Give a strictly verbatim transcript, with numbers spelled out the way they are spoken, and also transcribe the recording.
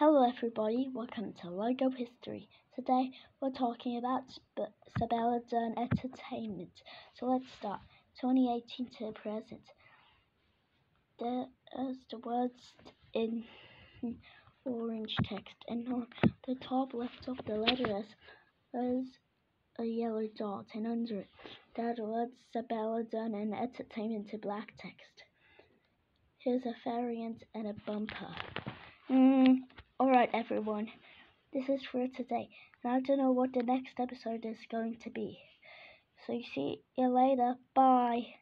Hello everybody, welcome to Lego History. Today we're talking about Sp- Sabella Dern Entertainment. So let's start. twenty eighteen to present. There's the words in orange text, and on the top left of the letters there's a yellow dot, and under it there are the words Sabella Dern and Entertainment in black text. Here's a variant and a bumper. Mm, Alright everyone, this is for today, and I don't know what the next episode is going to be. So you see you later, bye.